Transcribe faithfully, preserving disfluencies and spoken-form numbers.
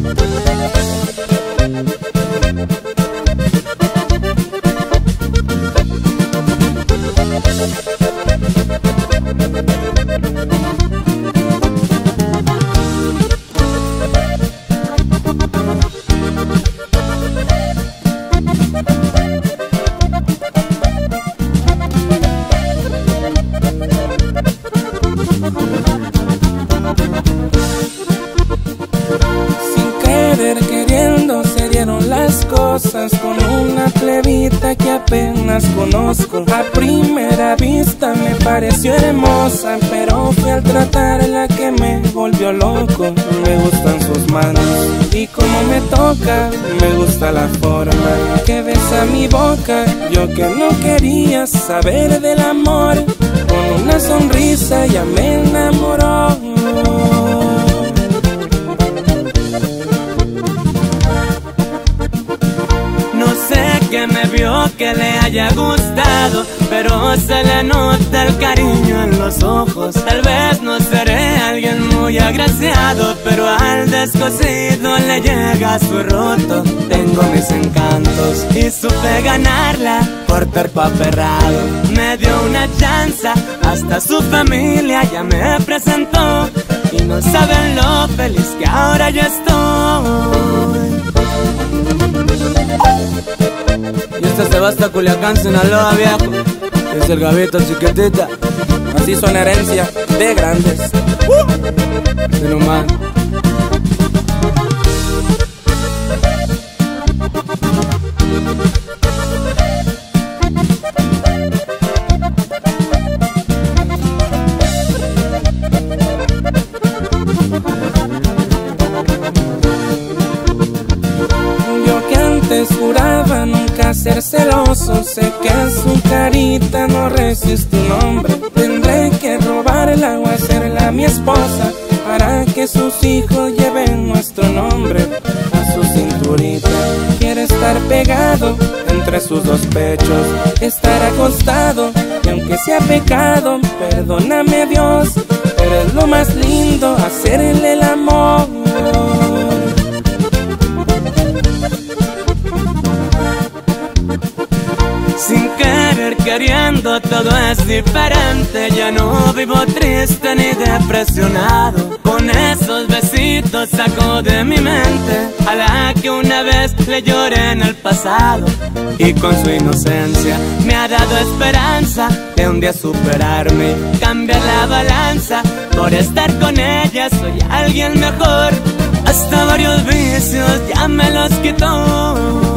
Queriendo se dieron las cosas con una plebita que apenas conozco. A primera vista me pareció hermosa, pero fue al tratarla que me volvió loco. Me gustan sus manos y como me toca, me gusta la forma que besa mi boca. Yo que no quería saber del amor, con una sonrisa ya me enamoró. Que me vio que le haya gustado, pero se le nota el cariño en los ojos. Tal vez no seré alguien muy agraciado, pero al descosido le llega su roto. Tengo mis encantos y supe ganarla por terco aferrado. Me dio una chance, hasta su familia ya me presentó, y no saben lo feliz que ahora yo estoy. Y esta se va hasta Culiacán, Sinaloa, viejo. Es el Gavito, chiquitita. Así son herencia de grandes. uh. Sí, nomás. Juraba nunca ser celoso, sé que su carita no resiste un hombre. Tendré que robarla o hacerla mi esposa, para que sus hijos lleven nuestro nombre a su cinturita. Quiere estar pegado entre sus dos pechos, estar acostado, y aunque sea pecado, perdóname Dios, pero es lo más lindo hacerle el amor. Sin querer queriendo todo es diferente. Ya no vivo triste ni depresionado. Con esos besitos saco de mi mente a la que una vez le lloré en el pasado. Y con su inocencia me ha dado esperanza de un día superarme, cambiar la balanza. Por estar con ella soy alguien mejor. Hasta varios vicios ya me los quitó.